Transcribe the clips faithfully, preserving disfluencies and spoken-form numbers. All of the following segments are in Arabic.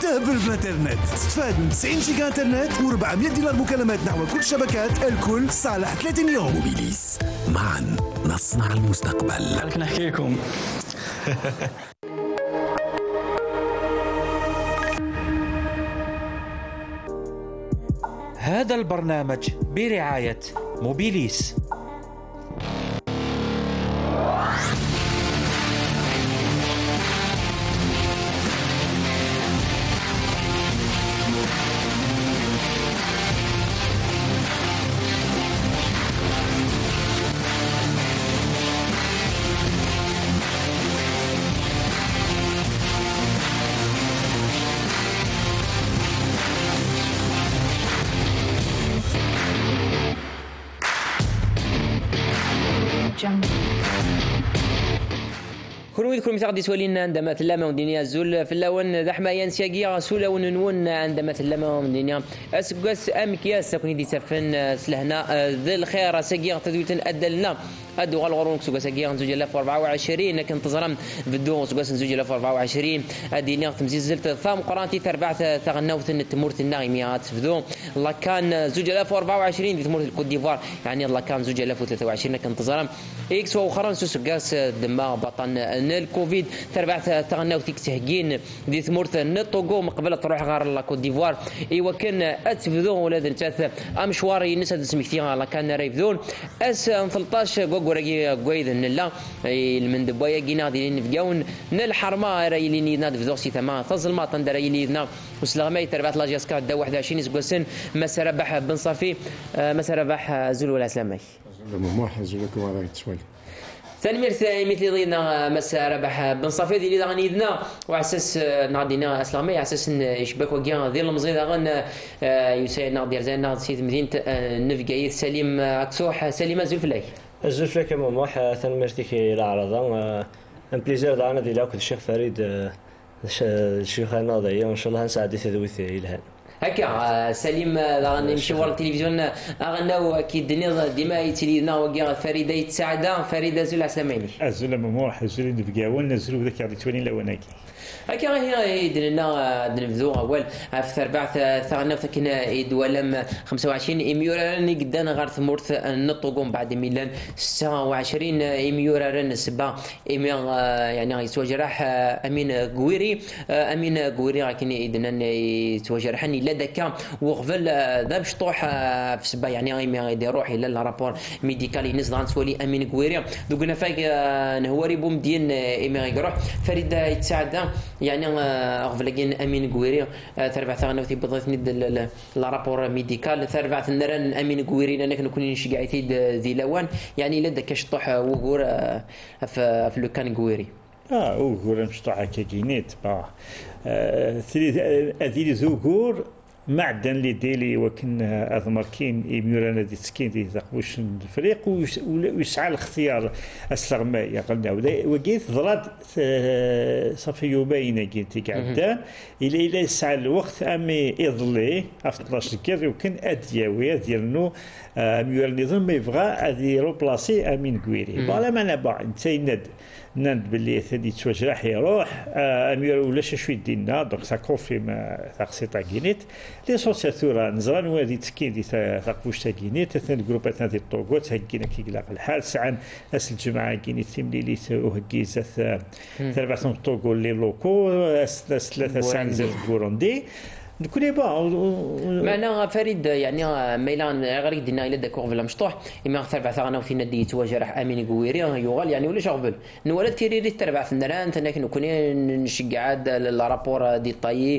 دبل بالانترنت. استفاد من تسعين جيجا انترنت و400 دينار مكالمات نحو كل الشبكات الكل صالح ثلاثين يوم. موبيليس، معا نصنع المستقبل. خلينا نحكي لكم. هذا البرنامج برعاية موبيليس. كل كل مثال ديسولين عندما تلما ودنيا زول في اللون زحمة ينسياقيا سولا ونون عندما تلما ودنيا أسقس أمكياس كوني دي سفن سلهنا ذي الخير ساقيا تدويتن أدلنا أدو غالغرونك سوق ساقيا زوج ألف وأربعة وعشرين لكن انتظرنا بدو سوق زوج ألف وأربعة وعشرين أدي نيغ تمزيزلت ثام قرانتي تربعة ثغنوثن التمورت الناغميات بدو الله كان زوج ألف وأربعة وعشرين دي تمورت الكوت ديفوار يعني الله كان زوج ألف وثلاثة وعشرين لكن انتظرنا إكس وخرن سوسقاس دماغ بطن الكوفيد تربعة تغناوتيك تهجين دي ثمورت نطوغو مقبلة تروح غار لا كوت ديفوار ايوا كان اتفذون ولاد نتاث امشواري نسد سمكتيها لا كان ريفذون اس ثلاثة عشر غوغورغي غويدن لا من دبايا جينا دي نفقاون نالحرمه راي لي ناد في دوسي تما تظلمات تندر لي نا وسلامي تربعة لاجاسكا دا واحد وعشرين سكوسن مسا ربح بن صافي مسا ربح زول ولا سلامي ما حزولك وراي تسوالي ثاني مرثى مثل ضينا مسا ربح بن صافي اللي غني يدنا وعساس نعدينا اسلامي على اساس يشبك وكيا ديال المزيد غن يساعد نعدي زينا سيد مدينه نفقايد سليم اكسوح سليم زلفلاي زلفلاي كما موح ثاني مرثى كي العرضه ان بليزير دعنا ديال الشيخ فريد الشيخ ناضي وان شاء الله نساعد تذويث الهان هكا سليم نمشي ورا التلفزيون اغناو اكيد ديما يتلينا وكيا فريده يتساعد فريده زول عسلاميني زول مموح زول نفقاون نزلوا ذاك اللي تواني لوناكي هكا هي يدلنا نبدو اول في أربعة ثغنا فكنا يدولم خمسة وعشرين مليون قدانا غير ثمورت نطقون بعد ميلان ستة وعشرين مليون سبا يعني يتواجه راح امين قويري امين قويري لكن يدنا يتواجه رحني لا دكا وغفل ذا بشطوح في سبا يعني يروح الى الرابور ميديكالي نزل عن سوالي امين قويري دوكنا فاك نهوري بوم دين ايمي يروح فريد يتساعد يعني غفلقين امين قويري تربع ثغنا في بضيف ند الرابور ميديكال تربع ثنران امين قويري لانك نكون نشجعتي ذي لوان يعني لا دكا شطوح وغور في في لوكان قويري اه وغور مشطوح كاكينيت با ثري اذيل زوغور معدن اللي ديلي وكن اضمركين يميورانا دي تسكين دي تقوش الفريق ويسعى الاختيار السغماء قلنا وقيت ضراد صافي يومين كنت قاعده الى الى يسعى الوقت امي يضلي اثناش كير وكن ادياوي ديالنو ميورا نظام ما يبغى ادي روبلاسي امين كويري فوالا معنا با انت ند نند باللي ثاني تواجه راح يروح امير ولا شوي دينا دونك سا كونفيرم تاع تاكينيت لي سوسياتورا نزران وادي تسكين دي تاقوش تاكينيت ثاني الجروبات هذه الطوغو تهكينا كيقلاق الحال ساعه اس الجماعه كينيت تمليلي وهكيزات ثلاثه طوغو لي لوكو ثلاثه ساعه زاد بوروندي نكوني با معنا فريد يعني ميلان غير دينا الى داكور في المشطوح اما ثربع ثغنا في نادي تواجه راح امين قويري يغال يعني ولا شغل نولا تيري تربع في النران تناك نكوني نشجع الرابور دي طاي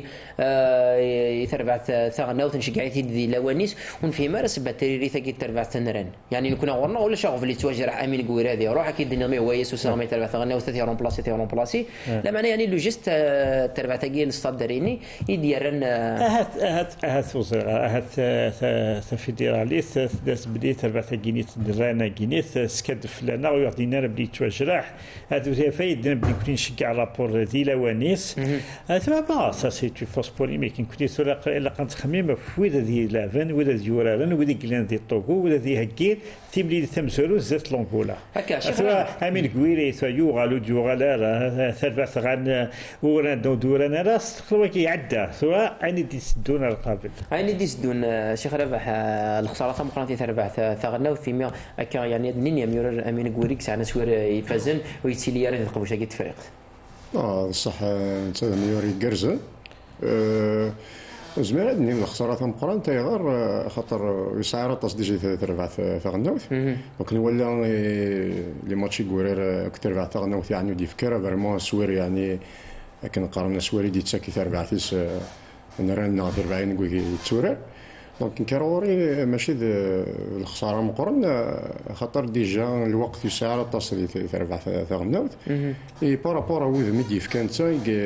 يثربع ثغنا وتنشجع دي لوانيس ونفهم راس باتري ثقي تربع النران يعني نكون غورنا ولا شغل اللي تواجه راح امين قويري هذه روح اكيد دينا ويس وسامي تربع ثغنا وثلاثه رومبلاسي ثلاثه رومبلاسي لا معنى يعني لو جيست تربع ثقي الصاد داريني يديرن اهات اهات اهات وزراء اهات فيدراليست داس بديت اربع جينيت درانا جينيت سكد فلانا ويعطينا بدي تواجرح هذا فايد بدي كون نشجع رابور دي لوانيس هذا ما سا سي تو فوس بوليميك كنت سورا الا كنت خميمه في ويدا دي لافن ويدا دي يورالن ويدا كلان دي طوغو ويدا دي هكير تيبلي تمسولو زات لونغولا هكا سوا امين كويري سوا يوغا لو ديوغالا ثلاث غان ورا دو دورنا راس خلوا كي يعدى سواء عيني دي سدون القابل عيني دي سدون شيخ ربح الخساره ثم قرانتي تربح ثغنا وثيميا هكا يعني نينيا ميور امين كويريك ساعه سوير يفازن ويتسيلي راه القبوش كي تفريق اه صح انت ميوري كرزه أه زمير هاد النيم الخساره ثم قران تيغار خاطر يسعر تصديجي تربع ثغنوث وكن ولا لي ماتشي كورير كتربع ثغنوث يعني دي فكره فريمون سوير يعني لكن قارنا سواري دي تساكي تربع فيس نران ناظر بعين نقول تسورر دونك كاروري ماشي الخساره مقرن خاطر ديجا الوقت يسعر تصدي تربع ثغنوث اي بارابور وذ ميدي فكانت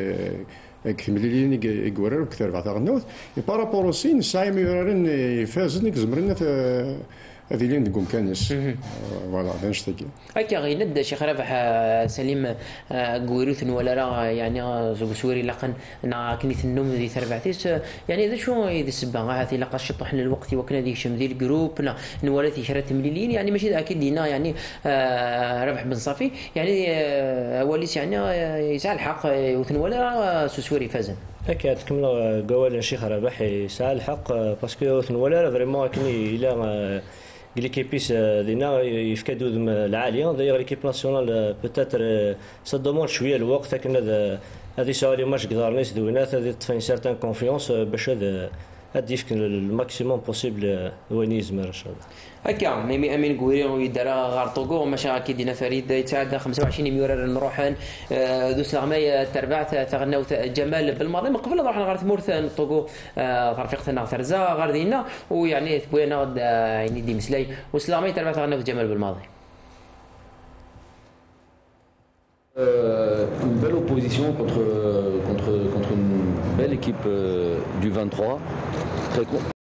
كمليلين يقورر كثر بعد غنوث بارابور اوسي نساي ميورين يفازن كزمرنا هذه اللي نقوم كانس فوالا هذا نشتكي هكا غيند شيخ ربح سليم قويروث ولا راه يعني زوج سوري لقن انا كنيت النوم ذي تربعتيس يعني هذا شو هذه السبه هذه لقى شطح الوقت وكنا ذي شم ذي الجروب نولاتي شرات مليلين يعني ماشي اكيد دينا يعني ربح بن صافي يعني وليس يعني يسعى الحق وثن ولا سوري فازن هكا تكمل قوال شيخ ربح يسعى الحق باسكو وثن ولا فريمون كني الى ليكيبيس دينا يفكدوا العاليه داير ليكيب ناسيونال بوتيتر سا دوموند شويه الوقت لكن هذا هذه سوالي ماش قدرنا يسدونات هذه تفين سيرتان كونفيونس باش هذا هذا يفك الماكسيموم بوسيبل وين يزمر ان شاء الله هكا ميمي امين كوري يدار غار طوغو ماشي اكيد دينا فريد يتعدى خمسة وعشرين مليون نروح ذو سلامي تربعت تغناو جمال بالماضي من قبل نروح غار ثمورث طوغو رفيقتنا ثرزا غار دينا ويعني ثبوينا يعني دي مسلاي وسلامي تربعت تغناو جمال بالماضي Euh, une belle opposition contre, contre, contre une belle équipe euh, du vingt-trois. Très con.